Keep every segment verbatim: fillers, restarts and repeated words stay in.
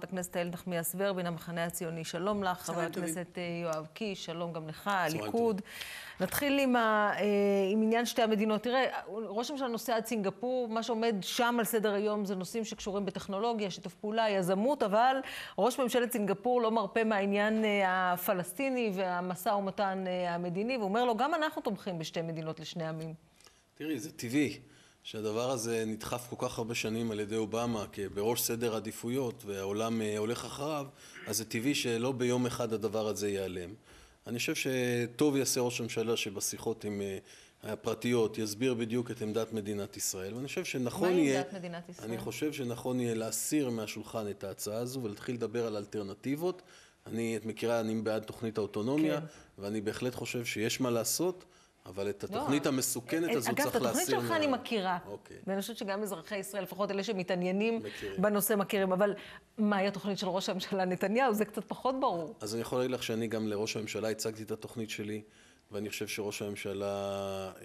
הכנסת איילת נחמיאס ורבין, המחנה הציוני, שלום לך. חבר הכנסת יואב קיש, שלום גם לך, הליכוד. נתחיל עם, ה, עם עניין שתי המדינות. תראה, ראש הממשלה נוסע עד סינגפור, מה שעומד שם על סדר היום זה נושאים שקשורים בטכנולוגיה, שיתוף פעולה, יזמות, אבל ראש ממשלת סינגפור לא מרפה מהעניין הפלסטיני והמשא ומתן המדיני, ואומר לו, גם אנחנו תומכים בשתי מדינות לשני עמים. תראי, זה טבעי שהדבר הזה נדחף כל כך הרבה שנים על ידי אובמה בראש סדר עדיפויות והעולם הולך אחריו, אז זה טבעי שלא ביום אחד הדבר הזה ייעלם. אני חושב שטוב יעשה ראש הממשלה שבשיחות עם הפרטיות יסביר בדיוק את עמדת מדינת ישראל, ואני חושב שנכון יהיה, מה עמדת מדינת ישראל? אני חושב שנכון יהיה להסיר מהשולחן את ההצעה הזו ולהתחיל לדבר על אלטרנטיבות. אני, את מכירה, אני בעד תוכנית האוטונומיה, כן. ואני בהחלט חושב שיש מה לעשות, אבל את התוכנית לא. המסוכנת הזו צריך להסיר. אגב, את התוכנית שלך מה... אני מכירה, אוקיי. ואני חושבת שגם אזרחי ישראל, לפחות אלה שמתעניינים מכירים. בנושא מכירים, אבל מהי התוכנית של ראש הממשלה נתניהו? זה קצת פחות ברור. אז אני יכול להגיד לך שאני גם לראש הממשלה הצגתי את התוכנית שלי, ואני חושב שראש הממשלה, אה,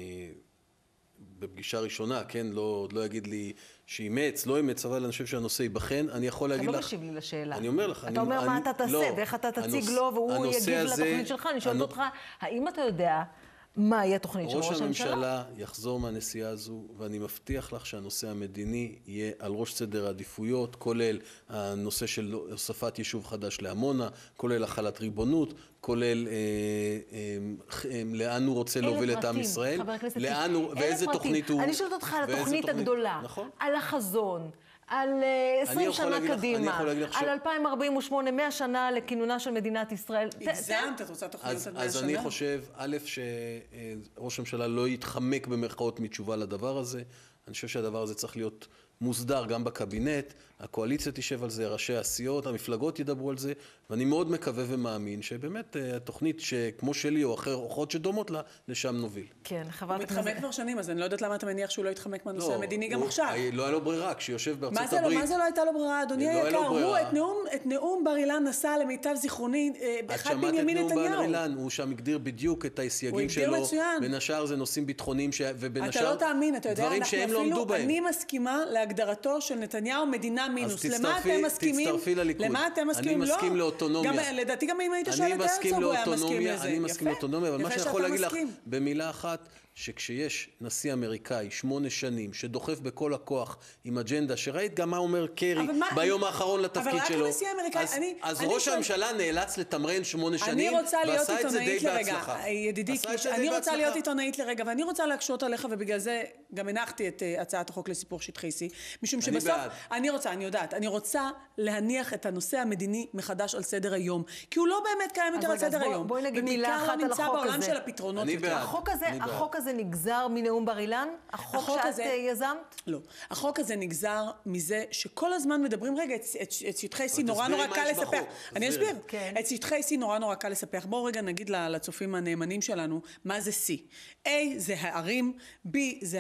בפגישה ראשונה, כן, לא, עוד לא יגיד לי שאימץ, לא אימץ, אבל אני חושב שהנושא ייבחן. אני יכול להגיד לך... אתה לא משיב לי לשאלה. אני אומר לך... אתה אני, אומר אני, מה אתה תעשה, לא, ואיך אתה תציג הנוס, לו, והוא יגיב הזה, לתוכנית שלך. אני שואלת הנ... אותך, האם אתה יודע מהי התוכנית של ראש הממשלה? ראש הממשלה יחזור מהנסיעה הזו, ואני מבטיח לך שהנושא המדיני יהיה על ראש סדר העדיפויות, כולל הנושא של הוספת יישוב חדש לעמונה, כולל החלת ריבונות, כולל אה, אה, אה, לאן הוא רוצה להוביל את עם ישראל, לאן הוא, ואיזה תוכנית הוא... אני שואלת אותך על התוכנית הגדולה, נכון? על החזון, על עשרים שנה קדימה, על אלפיים ארבעים ושמונה, מאה שנה לכינונה של מדינת ישראל. הגזמת, את רוצה תוכניות עד מאה שנה? אז אני חושב, א', שראש הממשלה לא יתחמק במרכאות מתשובה לדבר הזה. אני חושב שהדבר הזה צריך להיות מוסדר גם בקבינט, הקואליציה תשב על זה, ראשי הסיעות, המפלגות ידברו על זה, ואני מאוד מקווה ומאמין שבאמת התוכנית שכמו שלי או אחר, אורחות שדומות לה, לשם נוביל. כן, חברת הכנסת... הוא מתחמק כבר שנים, אז אני לא יודעת למה אתה מניח שהוא לא יתחמק מהנושא המדיני גם עכשיו. לא היה לו ברירה, כשיושב בארצות הברית... מה זה לא הייתה לו ברירה, אדוני היקר? הוא את נאום בר אילן נשא למיטב זיכרוני, אחד בנימין נתניהו. את שמעת את נאום בר אילן, הוא שם הגדיר בדיוק את הסייגים שלו, בין השאר זה נושאים ביטחוניים, ובין השאר דברים שהם לא עמדו בהם. אני מסכימה להגדרתו של נתניהו מדינה מינוס. למה אתם מסכימים? תצטרפי לליכוד. למה אתם מסכימים? אני מסכים לאוטונומיה. לדעתי גם אם היית שואל את הרצוג, הוא היה מסכים לזה. אני מסכים לאוטונומיה, אבל מה שאני יכול להגיד לך במילה אחת, שכשיש נשיא אמריקאי שמונה שנים, שדוחף בכל הכוח עם אג'נדה, שראית גם מה אומר קרי ביום האחרון לתפקיד שלו, אז ראש הממשלה נאלץ לתמרן שמונה שנים, ועשה את זה די בהצלחה. ידידי, אני רוצה להיות עיתונאית לרגע, ואני רוצה להקשות עליך, ובגלל זה גם הנחתי את הצעת החוק לסיפור שטחי C, משום שבסוף, אני רוצה, אני יודעת, אני רוצה להניח את הנושא המדיני מחדש על סדר היום, כי הוא לא באמת קיים יותר על סדר היום. בואי נגיד מילה אחת על החוק הזה. אני בעד. החוק הזה נגזר מנאום בר אילן? החוק שאת יזמת? לא. החוק הזה נגזר מזה שכל הזמן מדברים, רגע, את שטחי C נורא נורא קל לספח. אני אסביר. את שטחי C נורא נורא קל לספח. בואו רגע נגיד לצופים הנאמנים שלנו, מה זה C? A זה הערים, B זה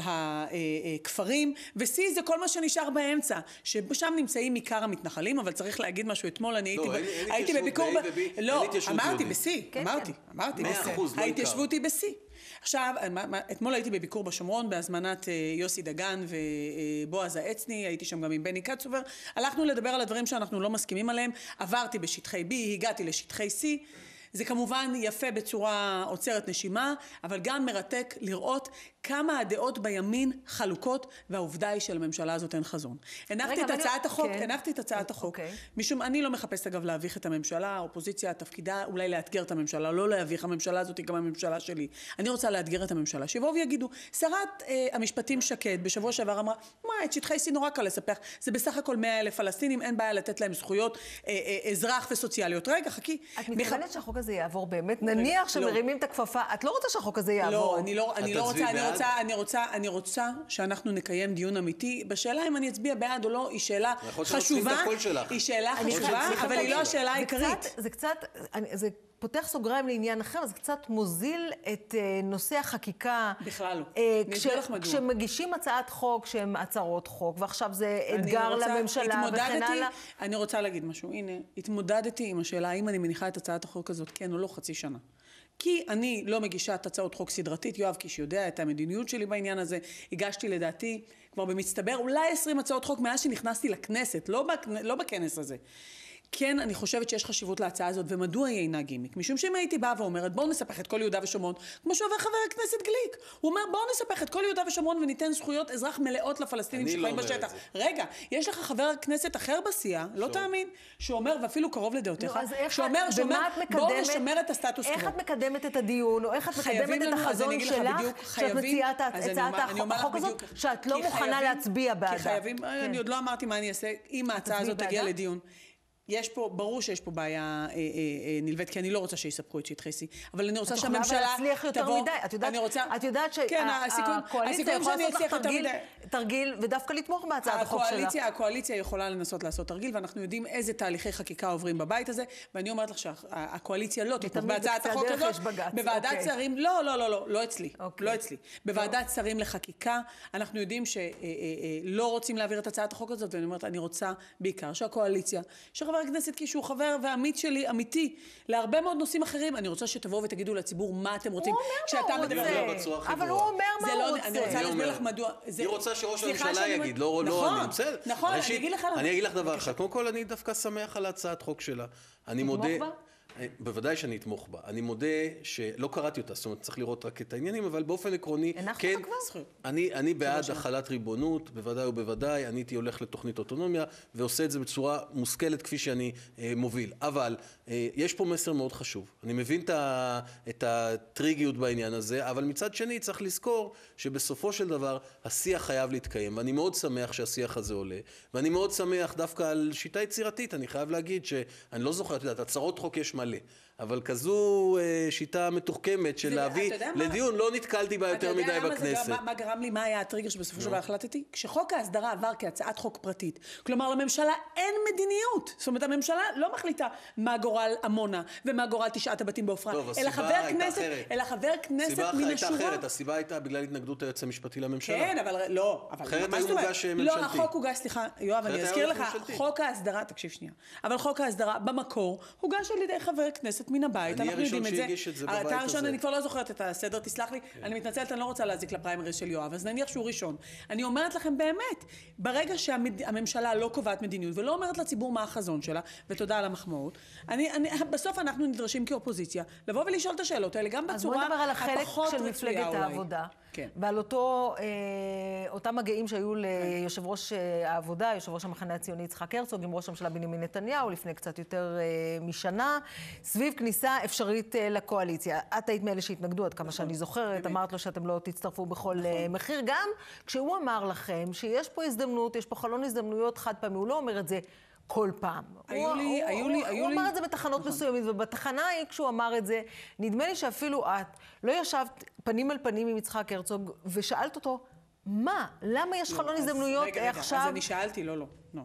הכפרים, ו-C זה כל מה שנשאר באמצע, ששם נמצאים עיקר המתנחלים, אבל צריך להגיד משהו אתמול, אני הייתי בביקור... לא, אמרתי ב-C, אמרתי, אמרתי ב-C. ההתיישבות היא ב-C. עכשיו, אתמול הייתי בביקור בשומרון, בהזמנת יוסי דגן ובועז העצני, הייתי שם גם עם בני קצובר, הלכנו לדבר על הדברים שאנחנו לא מסכימים עליהם, עברתי בשטחי B, הגעתי לשטחי C, זה כמובן יפה בצורה עוצרת נשימה, אבל גם מרתק לראות כמה הדעות בימין חלוקות, והעובדה היא שלממשלה הזאת אין חזון. הנחתי את הצעת החוק, הנחתי את הצעת החוק, משום אני לא מחפשת אגב להביך את הממשלה, האופוזיציה, התפקידה, אולי לאתגר את הממשלה, לא להביך, הממשלה הזאת היא גם הממשלה שלי. אני רוצה לאתגר את הממשלה, שיבואו ויגידו, שרת המשפטים שקד בשבוע שעבר אמרה, מה, את שטחי C נורא קל לספח, זה בסך הכל מאה אלף פלסטינים, אין בעיה לתת להם זכויות אזרח וסוציאליות. רגע, חכי. את מתכוונת שהחוק הזה יעבור באמת? נניח שמרימים את הכפפה, את לא רוצה שהחוק הזה יעבור? לא, אני לא, אני לא רוצה, אני רוצה, אני רוצה, אני רוצה שאנחנו נקיים דיון אמיתי. בשאלה אם אני אצביע בעד או לא, היא שאלה חשובה, היא שאלה חשובה, אבל היא לא השאלה העיקרית. זה קצת, זה פותח סוגריים לעניין אחר, זה קצת מוזיל את נושא החקיקה. בכלל לא. כשמגישים הצעת חוק שהן הצהרות חוק, ועכשיו זה אתגר לממשלה וכן הלאה. אני רוצה להגיד משהו, הנה, התמודדתי עם השאלה, האם אני מניחה את הצעת החוק הזאת, כן או לא, חצי שנה. כי אני לא מגישה את הצעות חוק סדרתית, יואב קיש יודע את המדיניות שלי בעניין הזה, הגשתי לדעתי כבר במצטבר אולי עשרים הצעות חוק מאז שנכנסתי לכנסת, לא, בכ... לא בכנס הזה. כן, אני חושבת שיש חשיבות להצעה הזאת, ומדוע היא אינה גימיק? משום שאם הייתי באה ואומרת, בואו נספח את כל יהודה ושומרון, כמו שאומר חבר הכנסת גליק, הוא אומר, בואו נספח את כל יהודה ושומרון וניתן זכויות אזרח מלאות לפלסטינים שחיים בשטח. רגע, יש לך חבר הכנסת אחר בסיעה, לא תאמין, שאומר, ואפילו קרוב לדעותיך, שאומר, בואו נשמר את הסטטוס קוו. איך את מקדמת את הדיון, או איך את מקדמת את החזון שלך, שאת מציעה את הצעת החוק הזאת, שאת לא מוכנה להצביע בעדה? אני עוד לא אמרתי מה אני אעשה, אם ההצעה הזאת תגיע לדיון. יש פה, ברור שיש פה בעיה אה, אה, אה, נלווית, כי אני לא רוצה שיספחו את שטחי C, אבל אני רוצה שהממשלה תבוא, את יודעת, אני רוצה, את יודעת שהקואליציה יכולה לעשות לך תרגיל, תרגיל ודווקא לתמוך בהצעת החוק שלה. הקואליציה יכולה לנסות לעשות תרגיל, ואנחנו יודעים איזה תהליכי חקיקה עוברים בבית הזה, ואני אומרת לך שהקואליציה לא תתמוך בהצעת החוק הזאת, בוועדת שרים, לא, לא, לא, לא, לא אצלי, לא אצלי. בוועדת שרים לחקיקה, אנחנו יודעים שלא רוצים להעביר את הצעת החוק הזאת, ואני אומרת, אני רוצה בעיקר שהקואליציה, שחבר הכנסת קיש הוא חבר ועמית שלי, אמיתי, להרבה מאוד נושאים אחרים, אני רוצה שתבואו ותגידו לציבור מה אתם רוצים. הוא אומר מה הוא רוצה, אבל הוא אומר מה הוא רוצה. אני רוצה להסביר לך מדוע. היא רוצה שראש הממשלה יגיד, לא, לא, אני בסדר. נכון, אני אגיד לך למה. אני אגיד לך דבר אחד, קודם כל אני דווקא שמח על הצעת חוק שלה. אני מודה... בוודאי שאני אתמוך בה. אני מודה שלא קראתי אותה, זאת אומרת, צריך לראות רק את העניינים, אבל באופן עקרוני, כן, אני, אני בעד החלת ריבונות, בוודאי ובוודאי, אני הייתי הולך לתוכנית אוטונומיה, ועושה את זה בצורה מושכלת כפי שאני אה, מוביל. אבל אה, יש פה מסר מאוד חשוב. אני מבין את, ה, את הטריגיות בעניין הזה, אבל מצד שני צריך לזכור שבסופו של דבר, השיח חייב להתקיים, ואני מאוד שמח שהשיח הזה עולה, ואני מאוד שמח דווקא על שיטה יצירתית, אני חייב להגיד שאני לא זוכר, את יודעת, הצהרות חוק יש מלא. אבל כזו שיטה מתוחכמת של להביא לדיון, לא נתקלתי בה יותר מדי בכנסת. מה גרם לי, מה היה הטריגר שבסופו של דבר החלטתי? כשחוק ההסדרה עבר כהצעת חוק פרטית, כלומר לממשלה אין מדיניות. זאת אומרת, הממשלה לא מחליטה מה גורל עמונה ומה גורל תשעת הבתים באופרה, אלא חבר כנסת, אלא חבר כנסת מן השורה. הסיבה הייתה בגלל התנגדות היועץ המשפטי לממשלה. כן, אבל לא. אחרת היו מוגש ממשלתי. לא, החוק הוגש, סליחה, יואב, אני אזכיר לך, חוק ההסדרה, תקשיב שנייה. אבל חוק ההסדרה במקור הוגש על ידי חבר כנסת מן הבית, אנחנו יודעים את זה. אתה ראשון, אני כבר לא זוכרת את הסדר, תסלח לי, אני מתנצלת, אני לא רוצה להזיק לפריימריז של יואב, אז נניח שהוא ראשון. אני אומרת לכם באמת, ברגע שהממשלה לא קובעת מדיניות, ולא אומרת לציבור מה החזון שלה, ותודה על המחמאות, בסוף אנחנו נדרשים כאופוזיציה, לבוא ולשאול את השאלות האלה, גם בצורה הפחות רצויה אולי. אז בוא נדבר על החלק של מפלגת העבודה, ועל אותם מגעים שהיו ליושב ראש העבודה, יושב ראש המחנה הציוני יצחק הרצוג, עם ראש הממשלה בנימין נתניהו, לפני קצת יותר משנה, סביב כניסה אפשרית לקואליציה. את היית מאלה שהתנגדו, עד כמה שאני זוכרת, אמרת לו שאתם לא תצטרפו בכל מחיר, גם כשהוא אמר לכם שיש פה הזדמנות, יש פה חלון הזדמנויות חד פעמי, הוא לא אומר את זה כל פעם. היו לי, היו לי, היו לי... הוא אמר את זה בתחנות מסוימות, ובתחנה ההיא כשהוא אמר את זה, נדמה לי שאפילו את לא ישבת פנים על פנים עם יצחק הרצוג, ושאלת אותו, מה? למה יש חלון הזדמנויות עכשיו? אז אני שאלתי, לא, לא, לא.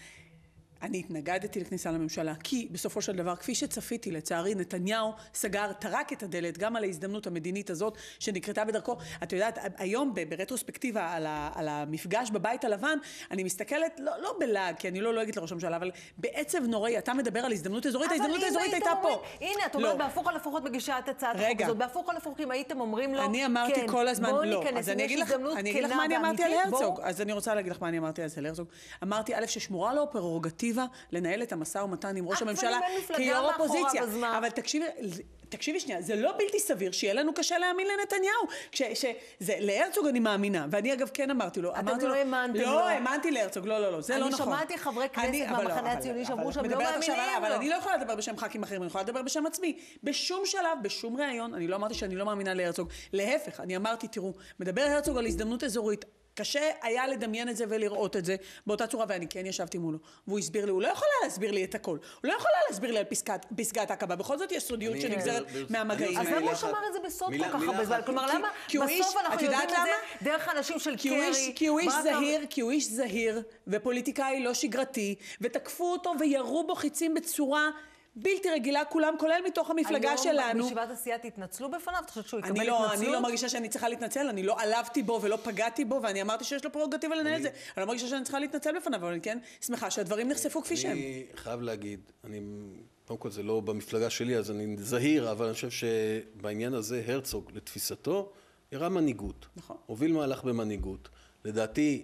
אני התנגדתי לכניסה לממשלה, כי בסופו של דבר, כפי שצפיתי, לצערי, נתניהו סגר, טרק את הדלת, גם על ההזדמנות המדינית הזאת, שנקרתה בדרכו. את יודעת, היום, ברטרוספקטיבה, על, ה, על המפגש בבית הלבן, אני מסתכלת, לא, לא בלעג, כי אני לא לועגת לראש הממשלה, אבל בעצב נוראי, אתה מדבר על הזדמנות אזורית, ההזדמנות האזורית הייתה פה. הנה, את אומרת, בהפוך על הפוכות מגישה את הצעת החוק הזאת, בהפוך על הפוך, אם הייתם אומרים לו, אני אמרתי כל הזמן, לא. אז אני אגיד לך, אני אגיד לך מה אני אמרתי על הרצוג. אז אני רוצה להגיד לך מה אני אמרתי על הרצוג. אמרתי, א', ששמורה לו פררוגטיבה לנהל את המשא ומתן עם ראש הממשלה כיו"ר אופוזיציה. אבל תקשיבי, תקשיבי שנייה, זה לא בלתי סביר שיהיה לנו קשה להאמין לנתניהו. שזה, להרצוג אני מאמינה, ואני אגב כן אמרתי לו, אתם לא האמנתם לו. לא, האמנתי להרצוג, לא, לא, לא, זה לא נכון. אני שמעתי חברי כנסת במחנה הציוני שאמרו שהם לא מאמינים לו. אבל אני לא יכולה לדבר בשם ח"כים אחרים, אני יכולה לדבר בשם עצמי. בשום שלב, בשום ראיון, אני לא אמרתי שאני לא מאמינה להרצוג. להפך, אני אמרתי, תראו, מדבר הרצוג על הזדמנות אזורית. קשה היה לדמיין את זה ולראות את זה באותה צורה, ואני כן ישבתי מולו. והוא הסביר לי, הוא לא יכול להסביר לי את הכל. הוא לא יכול להסביר לי על פסקת עקבה. בכל זאת יש סודיות שנגזרת מהמגעים. אז למה הוא שמר את זה בסוד כל כך הרבה זמן? כלומר, למה בסוף אנחנו יודעים את זה דרך אנשים של קרי? כי הוא איש זהיר, כי הוא איש זהיר, ופוליטיקאי לא שגרתי, ותקפו אותו וירו בו חיצים בצורה בלתי רגילה, כולם, כולל מתוך המפלגה שלנו. היום בישיבת הסיעה תתנצלו בפניו? אתה חושבת שהוא יקבל התנצלות? אני לא מרגישה שאני צריכה להתנצל, אני לא עלבתי בו ולא פגעתי בו, ואני אמרתי שיש לו פררוגטיבה לנהל את זה. אני לא מרגישה שאני צריכה להתנצל בפניו, אבל אני כן שמחה שהדברים נחשפו כפי שהם. אני חייב להגיד, אני קודם כל זה לא במפלגה שלי, אז אני זהיר, אבל אני חושב שבעניין הזה הרצוג, לתפיסתו, הראה מנהיגות. נכון. הוביל מהלך במנהיגות. לדעתי,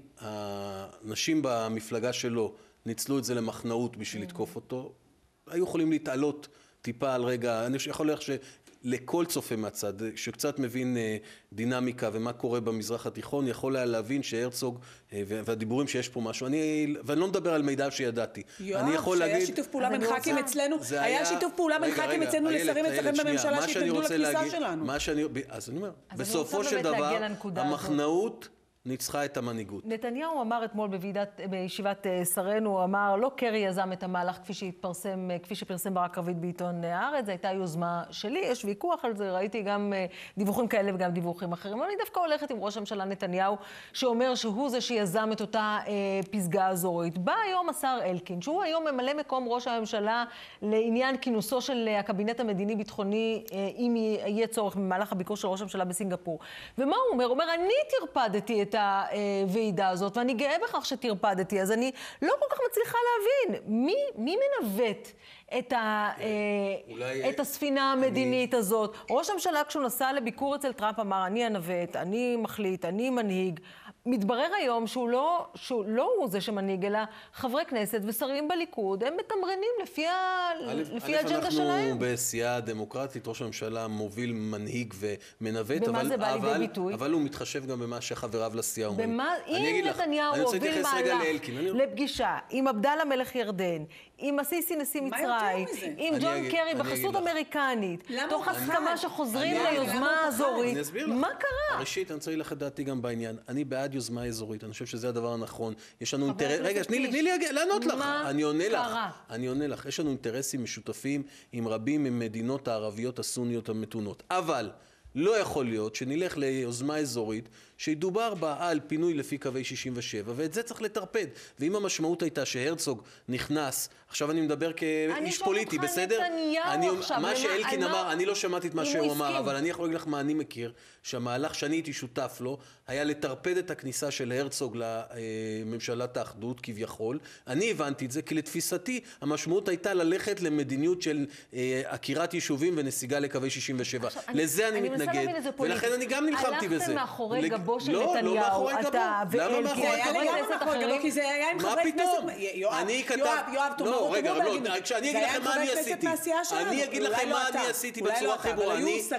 האנשים במפלגה שלו ניצלו את זה למחנאות בשביל לתקוף אותו. היו יכולים להתעלות טיפה על רגע, אני יכול להגיד שלכל צופה מהצד, שקצת מבין דינמיקה ומה קורה במזרח התיכון, יכול היה להבין שהרצוג, והדיבורים שיש פה משהו, אני, ואני לא מדבר על מידע שידעתי. יואב, שהיה שיתוף פעולה בין ח"כים אצלנו, היה שיתוף פעולה בין ח"כים אצלנו לשרים אצלכם בממשלה שהתנגדו לכניסה שלנו. אז אני אומר, בסופו של דבר, המחנאות ניצחה את המנהיגות. נתניהו אמר אתמול בוועידת, בישיבת שרנו, הוא אמר, לא קרי יזם את המהלך כפי שהתפרסם, כפי שפרסם ברק רביד בעיתון הארץ, זו הייתה יוזמה שלי, יש ויכוח על זה, ראיתי גם דיווחים כאלה וגם דיווחים אחרים. אבל אני דווקא הולכת עם ראש הממשלה נתניהו, שאומר שהוא זה שיזם את אותה אה, פסגה אזורית. בא היום השר אלקין, שהוא היום ממלא מקום ראש הממשלה לעניין כינוסו של הקבינט המדיני-ביטחוני, אה, אם יהיה צורך במהלך הביקור של ראש הממשלה בסינגפור. ומה הוא אומר? הוא אומר, אני תרפדתי את הוועידה הזאת, ואני גאה בכך שתרפדתי, אז אני לא כל כך מצליחה להבין, מי, מי מנווט את, ה, אולי, את הספינה המדינית אני... הזאת? ראש הממשלה כשהוא נסע לביקור אצל טראמפ אמר, אני אנווט, אני מחליט, אני מנהיג. מתברר היום שהוא לא, שהוא לא הוא זה שמנהיג, אלא חברי כנסת ושרים בליכוד, הם מתמרנים לפי, ה... לפי האג'נדה שלהם. אנחנו בסיעה דמוקרטית, ראש הממשלה מוביל מנהיג ומנווט, במה אבל, זה בא אבל, לידי ביטוי? אבל הוא מתחשב גם במה שחבריו לסיעה אומרים. במה, אם נתניהו הוביל מהלך לפגישה עם עבדאללה מלך ירדן, עם הסיסי נשיא מצרים, עם ג'ון קרי בחסות אמריקנית, תוך הסכמה שחוזרים ליוזמה האזורית, מה קרה? ראשית, אני צריך לך דעתי גם בעניין. אני בעד יוזמה אזורית, אני חושב שזה הדבר הנכון. יש לנו אינטרס... רגע, תני לי לענות לך. אני עונה לך. אני עונה לך. יש לנו אינטרסים משותפים עם רבים ממדינות הערביות הסוניות המתונות. אבל לא יכול להיות שנלך ליוזמה אזורית שידובר בה על פינוי לפי קווי שישים ושבע, ואת זה צריך לטרפד. ואם המשמעות הייתה שהרצוג נכנס, עכשיו אני מדבר כאיש פוליטי, בסדר? אני, מה שאלקין אמר, אני לא שמעתי את מה שהוא אמר, אבל אני יכול להגיד לך מה אני מכיר, שהמהלך שאני הייתי שותף לו, היה לטרפד את הכניסה של הרצוג לממשלת האחדות כביכול. אני הבנתי את זה, כי לתפיסתי המשמעות הייתה ללכת למדיניות של עקירת יישובים ונסיגה לקווי שישים ושבע. לזה אני מתנגד, ולכן אני גם נלחמתי בזה. הלכתם מאחורי גבו של לא, נתניהו, לא מאחורי גבו. למה מאחורי גבו? כי זה היה עם חברי כנסת. יואב, יואב, תאמרו, רגע, כשאני אגיד לכם מה אני עשיתי, אני אגיד לכם מה אני עשיתי בצורה הכי ברורה.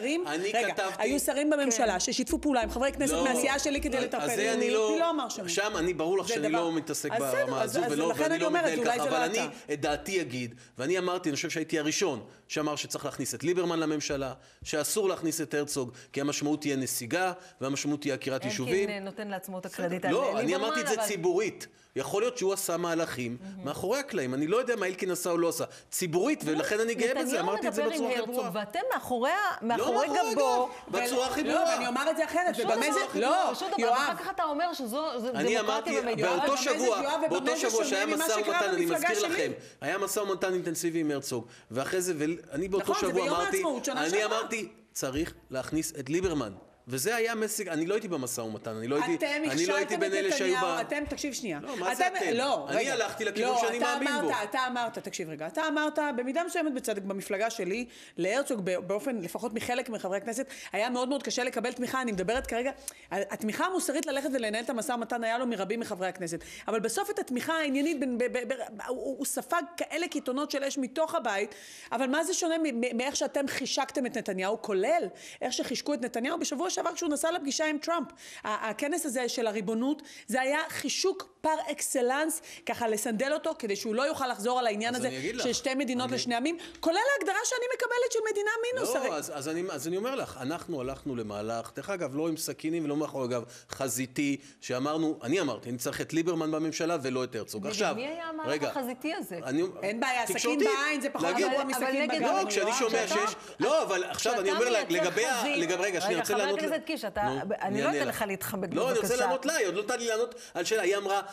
היו שרים בממשלה ששיתפו פעולה עם חברי כנסת מהסיעה שלי כדי לטרפד. אני לא אמר שם. שם אני ברור לך שאני לא מתעסק ברמה הזו ואני לא מתנהל ככה, אבל אני את דעתי אגיד, ואני אמרתי, אני חושב שהייתי הראשון שאמר שצריך להכניס את ליברמן לממשלה, שאסור להכניס את הרצוג, כי המשמעות תהיה נסיגה והמשמעות תהיה עקירת יישובים. אלקין נותן לעצמו את הקרדיט על ליברמן. לא, אני אמרתי את זה ציבורית. יכול להיות שהוא עשה מהלכים מאחורי הקלעים. אני לא יודע מה אלקין עשה או לא עשה. ציבורית, ולכן אני גאה בזה. אמרתי את זה בצורה הכי ברורה. ואתם מאחורי גבו. בצורה הכי ברורה. לא, ואני אומר את זה אחרת. ובמה זה? לא, יואב. אחר כך אתה אומר שזו דמוקרטיה במידה. באותו שבוע, באותו שבוע שהיה משא ומתן, אני מזכיר לכם, היה משא ומתן אינטנסיבי עם הרצוג. ואחרי זה, ואני באותו שבוע אמרתי, אני אמרתי, צריך להכניס את ליברמן. וזה היה מסג, אני לא הייתי במשא ומתן, אני לא הייתי, אני לא הייתי בין אלה שהיו בה. אתם, תקשיב שנייה. לא, מה זה אתם? לא, אני הלכתי לכיוון שאני מאמין בו. לא, אתה אמרת, תקשיב רגע, אתה אמרת, במידה מסוימת בצדק במפלגה שלי, להרצוג באופן, לפחות מחלק מחברי הכנסת, היה מאוד מאוד קשה לקבל תמיכה, אני מדברת כרגע, התמיכה המוסרית ללכת ולנהל את המשא ומתן היה לו מרבים מחברי הכנסת, אבל בסוף את התמיכה העניינית, הוא ספג כאלה קיתונות של אש מתוך הבית, אבל מה זה שונה מאיך שאתם חישקתם את נתניהו, כולל איך שחישקו את נתניהו בשבוע שעבר כשהוא נסע לפגישה עם טראמפ. הכנס הזה של הריבונות, זה היה חישוק פר אקסלנס, ככה לסנדל אותו, כדי שהוא לא יוכל לחזור על העניין הזה של שתי מדינות אני... לשני עמים, כולל ההגדרה שאני מקבלת של מדינה מינוס. לא, הרי... אז, אז, אני, אז אני אומר לך, אנחנו הלכנו למהלך, דרך אגב, לא עם סכינים ולא מאחור, אגב, חזיתי, שאמרנו, אני אמרתי, אני צריך את ליברמן בממשלה ולא את הרצוג. עכשיו, מי היה המהלך החזיתי הזה? אני... אין בעיה, סכין בעין, זה פחות גרוע מסכין בגב. לא, כשאני שומע שיש... לא, אבל עכשיו אני אומר לגבי... רגע, שאני רוצה לענות... אני לא אתן לך להתחמק, בבקשה. לא, אני רוצה לענות לה, היא עוד לא נתן לי לענות על שאלה. היא אמרה,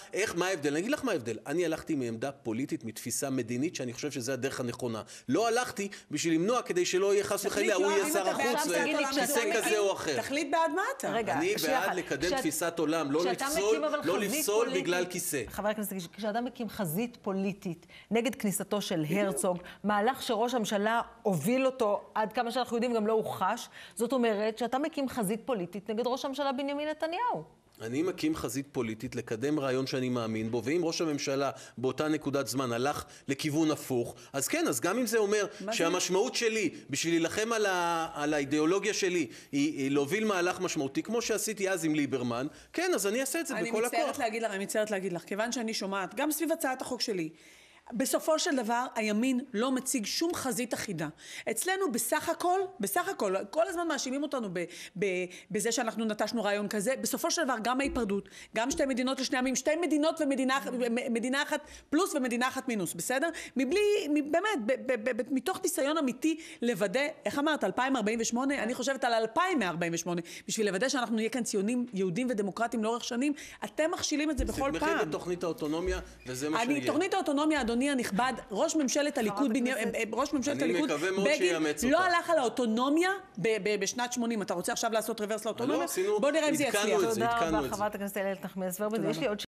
איך, מה ההבדל? אני אגיד לך מה ההבדל. אני הלכתי מעמדה פוליטית, מתפיסה מדינית, שאני חושב שזה הדרך הנכונה. לא הלכתי בשביל למנוע, כדי שלא יהיה חס וחלילה, הוא יהיה שר החוץ, כיסא כזה או אחר. תחליט בעד מה אתה. אני בעד לקדם תפיסת עולם, לא לפסול בגלל כיסא. חבר הכנסת, כשאדם מקים חזית פוליטית נגד כניסתו של הרצוג, מהלך שראש הממשלה הוביל אותו, עד כמה שאנחנו יודעים גם לא הוכחש, זאת אומרת שאתה מקים חזית פוליטית נגד ראש הממשלה בנימין נתניהו. אני מקים חזית פוליטית לקדם רעיון שאני מאמין בו, ואם ראש הממשלה באותה נקודת זמן הלך לכיוון הפוך, אז כן, אז גם אם זה אומר שהמשמעות שלי, בשביל להילחם על, ה, על האידיאולוגיה שלי, היא, היא להוביל מהלך משמעותי, כמו שעשיתי אז עם ליברמן, כן, אז אני אעשה את זה בכל הכוח. אני מצטערת להגיד לך, אני מצטערת להגיד לך, כיוון שאני שומעת, גם סביב הצעת החוק שלי, בסופו של דבר, הימין לא מציג שום חזית אחידה. אצלנו בסך הכל, בסך הכל, כל הזמן מאשימים אותנו ב, ב, בזה שאנחנו נטשנו רעיון כזה, בסופו של דבר גם ההיפרדות, גם שתי מדינות לשני עמים, שתי מדינות ומדינה מדינה אחת פלוס ומדינה אחת מינוס, בסדר? מבלי, באמת, ב, ב, ב, ב, מתוך ניסיון אמיתי לוודא, איך אמרת, אלפיים ארבעים ושמונה? אני חושבת על אלפיים מאה ארבעים ושמונה, בשביל לוודא שאנחנו נהיה כאן ציונים, יהודים ודמוקרטים לאורך שנים, אתם מכשילים את זה בכל פעם. תתמכי בתוכנית האוטונומיה, וזה מה שיהיה. אני, תוכנית האוטונומיה, אדוני הנכבד, ראש ממשלת הליכוד, ראש ממשלת הליכוד, בגין, לא הלך על האוטונומיה בשנת שמונים. אתה רוצה עכשיו לעשות רוורס לאוטונומיה? בוא נראה אם זה יצליח. תודה רבה, חברת הכנסת איילת נחמיאס ורבין.